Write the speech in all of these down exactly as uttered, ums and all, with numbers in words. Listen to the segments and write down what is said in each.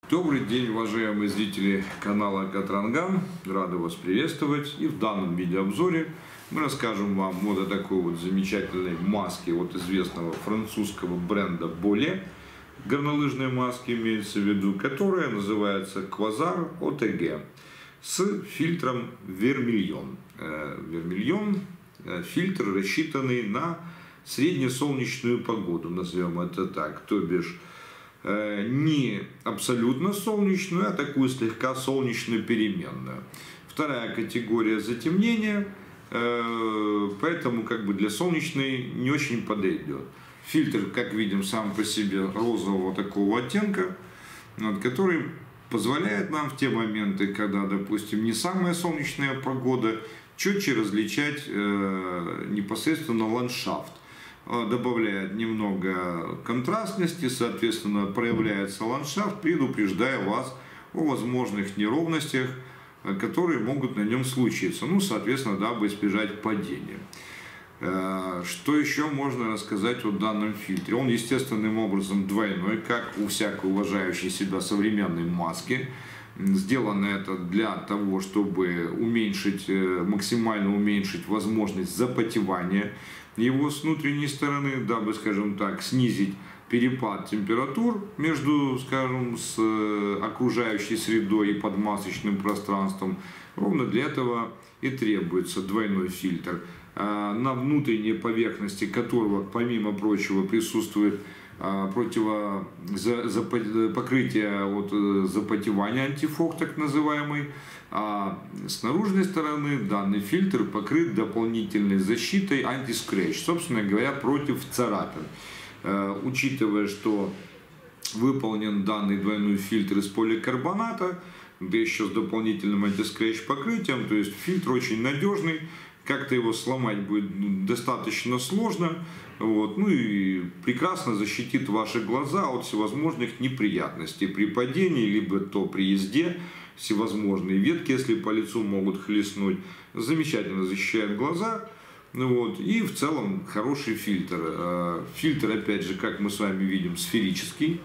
Добрый день, уважаемые зрители канала Катранган. Рады вас приветствовать. И в данном видеообзоре мы расскажем вам вот о такой вот замечательной маске от известного французского бренда Боле. Горнолыжные маски имеется в виду, которая называется Quasar о тэ гэ с фильтром вермильон. Вермильон – фильтр, рассчитанный на среднесолнечную погоду, назовем это так, то бишь не абсолютно солнечную, а такую слегка солнечную переменную. Вторая категория затемнения, поэтому как бы для солнечной не очень подойдет. Фильтр, как видим, сам по себе розового такого оттенка, который позволяет нам в те моменты, когда, допустим, не самая солнечная погода, четче различать непосредственно ландшафт. Добавляет немного контрастности, соответственно, проявляется ландшафт, предупреждая вас о возможных неровностях, которые могут на нем случиться, ну, соответственно, дабы избежать падения. Что еще можно рассказать о данном фильтре? Он естественным образом двойной, как у всякой уважающей себя современной маски. Сделано это для того, чтобы уменьшить, максимально уменьшить возможность запотевания его с внутренней стороны, дабы, скажем так, снизить перепад температур между, скажем, с окружающей средой и подмасочным пространством. Ровно для этого и требуется двойной фильтр, на внутренней поверхности которого, помимо прочего, присутствует противо покрытие от запотевания, антифог так называемый, а с наружной стороны данный фильтр покрыт дополнительной защитой антискретч, собственно говоря, против царапин. Учитывая, что выполнен данный двойной фильтр из поликарбоната, да еще с дополнительным антискретч покрытием, то есть фильтр очень надежный. Как-то его сломать будет достаточно сложно, вот, ну и прекрасно защитит ваши глаза от всевозможных неприятностей при падении, либо то при езде, всевозможные ветки, если по лицу могут хлестнуть, замечательно защищает глаза, вот, и в целом хороший фильтр. Фильтр, опять же, как мы с вами видим, сферический.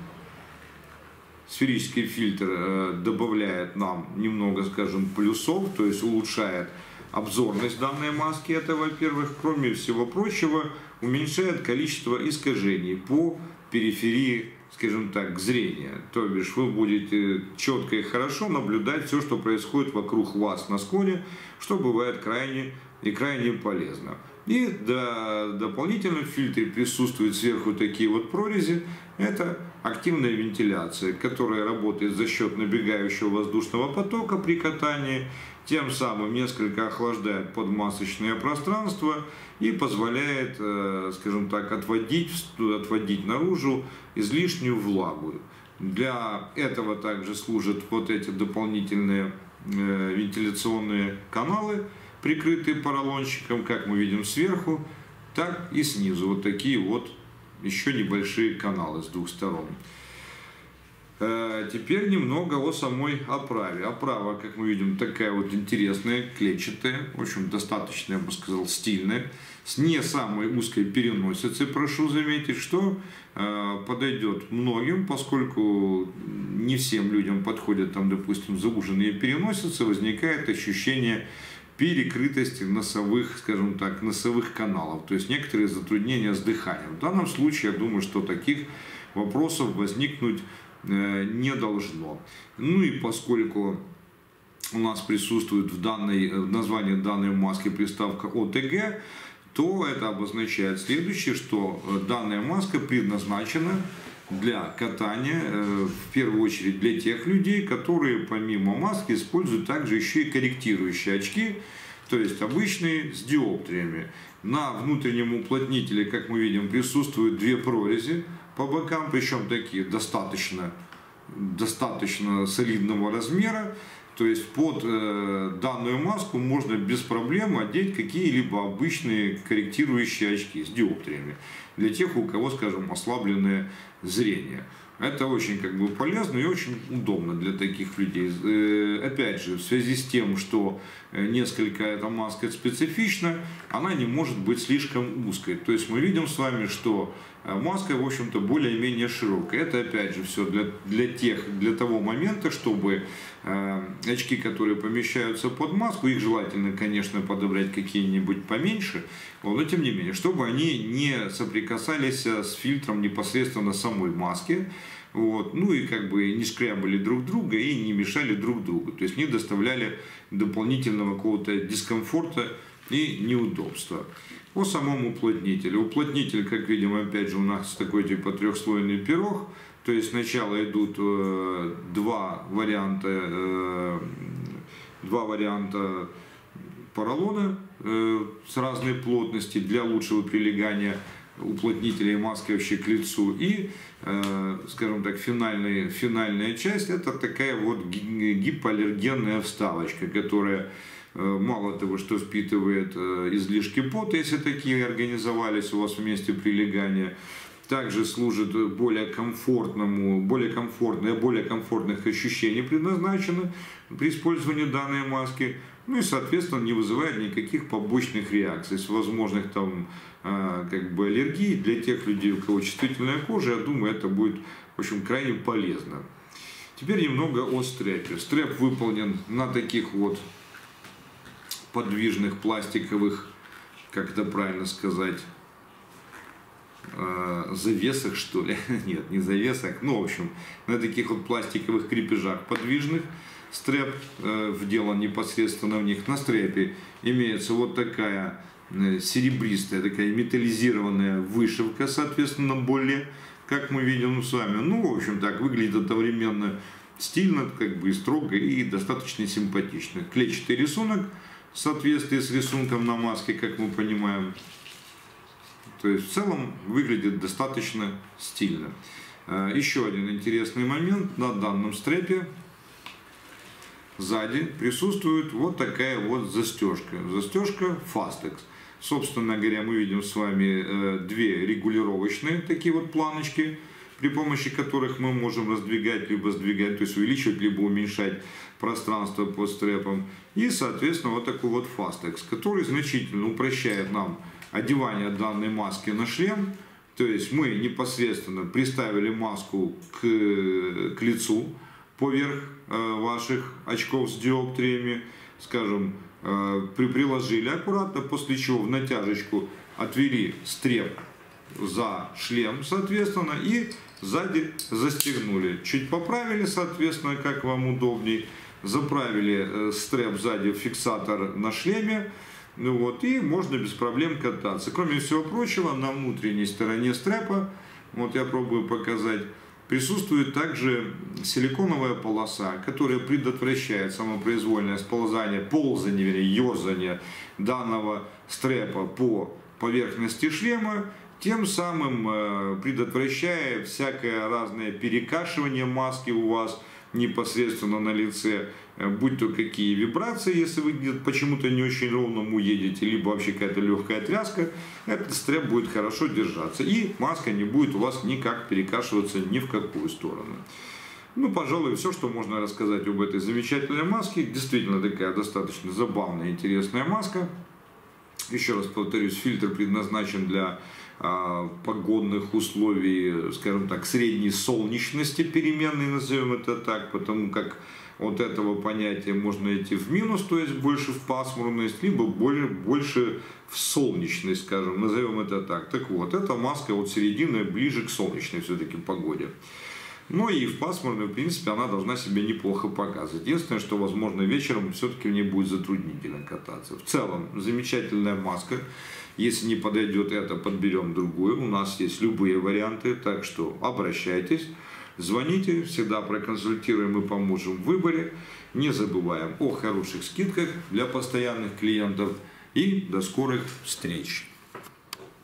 Сферический фильтр добавляет нам немного, скажем, плюсов, то есть улучшает обзорность данной маски, это, во-первых, кроме всего прочего, уменьшает количество искажений по периферии, скажем так, зрения. То бишь вы будете четко и хорошо наблюдать все, что происходит вокруг вас на склоне, что бывает крайне и крайне полезно. И до, дополнительно в фильтре присутствуют сверху такие вот прорези. Это активная вентиляция, которая работает за счет набегающего воздушного потока при катании, тем самым несколько охлаждает подмасочное пространство и позволяет, скажем так, отводить, отводить наружу излишнюю влагу. Для этого также служат вот эти дополнительные вентиляционные каналы, прикрытые поролончиком, как мы видим сверху, так и снизу. Вот такие вот еще небольшие каналы с двух сторон. Теперь немного о самой оправе. Оправа, как мы видим, такая вот интересная, клетчатая, в общем, достаточно, я бы сказал, стильная, с не самой узкой переносицей, прошу заметить, что э, подойдет многим, поскольку не всем людям подходят, там, допустим, зауженные переносицы, возникает ощущение перекрытости носовых, скажем так, носовых каналов, то есть некоторые затруднения с дыханием. В данном случае, я думаю, что таких вопросов возникнуть не должно. Ну и поскольку у нас присутствует в, данной, в названии данной маски приставка о тэ гэ, то это обозначает следующее, что данная маска предназначена для катания, в первую очередь для тех людей, которые помимо маски используют также еще и корректирующие очки, то есть обычные с диоптриями. На внутреннем уплотнителе, как мы видим, присутствуют две прорези по бокам, причем такие достаточно, достаточно солидного размера. То есть под э, данную маску можно без проблем одеть какие-либо обычные корректирующие очки с диоптриями для тех, у кого, скажем, ослабленное зрение. Это очень как бы полезно и очень удобно для таких людей. Э, опять же, в связи с тем, что несколько эта маска специфична, она не может быть слишком узкой. То есть мы видим с вами, что маска, в общем-то, более-менее широкая. Это, опять же, все для, для, тех, для того момента, чтобы э, очки, которые помещаются под маску, их желательно, конечно, подобрать какие-нибудь поменьше, но тем не менее, чтобы они не соприкасались с фильтром непосредственно самой маски, вот, ну и как бы не шкрябали друг друга и не мешали друг другу, то есть не доставляли дополнительного какого-то дискомфорта и неудобства. По самому уплотнителю. Уплотнитель, как видим, опять же, у нас такой типа трехслойный пирог. То есть сначала идут э, два варианта, э, два варианта поролона э, с разной плотности для лучшего прилегания уплотнителя и маски вообще к лицу. И, э, скажем так, финальная, финальная часть — это такая вот гипоаллергенная вставочка, которая мало того, что впитывает излишки пота, если такие организовались у вас в месте прилегания, также служит более комфортному, более комфортной, более комфортных ощущений предназначено при использовании данной маски, ну и, соответственно, не вызывает никаких побочных реакций, с возможных там как бы аллергий. Для тех людей, у кого чувствительная кожа, я думаю, это будет, в общем, крайне полезно. Теперь немного о стрепе. Стреп выполнен на таких вот подвижных пластиковых, как это правильно сказать, э, завесах, что ли? Нет, не завесах, ну, в общем, на таких вот пластиковых крепежах подвижных. Стреп э, вделан непосредственно в них. На стрепе имеется вот такая э, серебристая, такая металлизированная вышивка, соответственно, более, как мы видим с вами. Ну, в общем, так выглядит одновременно стильно, как бы и строго, и достаточно симпатично. Клетчатый рисунок в соответствии с рисунком на маске, как мы понимаем. То есть в целом выглядит достаточно стильно. Еще один интересный момент: на данном стрепе сзади присутствует вот такая вот застежка. Застежка Fastex. Собственно говоря, мы видим с вами две регулировочные такие вот планочки, при помощи которых мы можем раздвигать либо сдвигать, то есть увеличивать либо уменьшать пространство под стрепом. И, соответственно, вот такой вот Fastex, который значительно упрощает нам одевание данной маски на шлем. То есть мы непосредственно приставили маску к, к лицу поверх э, ваших очков с диоптриями, скажем, э, при, приложили аккуратно, после чего в натяжечку отвели стреп за шлем, соответственно, и сзади застегнули. Чуть поправили, соответственно, как вам удобней. Заправили стрэп сзади в фиксатор на шлеме. Ну вот, и можно без проблем кататься. Кроме всего прочего, на внутренней стороне стрэпа, вот я пробую показать, присутствует также силиконовая полоса, которая предотвращает самопроизвольное сползание, ползание, вернее, ерзание данного стрэпа по поверхности шлема, тем самым предотвращая всякое разное перекашивание маски у вас непосредственно на лице, будь то какие вибрации, если вы почему-то не очень ровному едете, либо вообще какая-то легкая тряска, этот стрэп будет хорошо держаться, и маска не будет у вас никак перекашиваться ни в какую сторону. Ну, пожалуй, все, что можно рассказать об этой замечательной маске. Действительно такая достаточно забавная, интересная маска. Еще раз повторюсь, фильтр предназначен для а, погодных условий, скажем так, средней солнечности, переменной, назовем это так, потому как от этого понятия можно идти в минус, то есть больше в пасмурность, либо более, больше в солнечность, скажем, назовем это так. Так вот, эта маска от середины ближе к солнечной все-таки погоде. Ну и в пасмурной, в принципе, она должна себя неплохо показывать. Единственное, что, возможно, вечером все-таки в ней будет затруднительно кататься. В целом, замечательная маска. Если не подойдет эта, подберем другую. У нас есть любые варианты, так что обращайтесь, звоните, всегда проконсультируем и поможем в выборе. Не забываем о хороших скидках для постоянных клиентов. И до скорых встреч!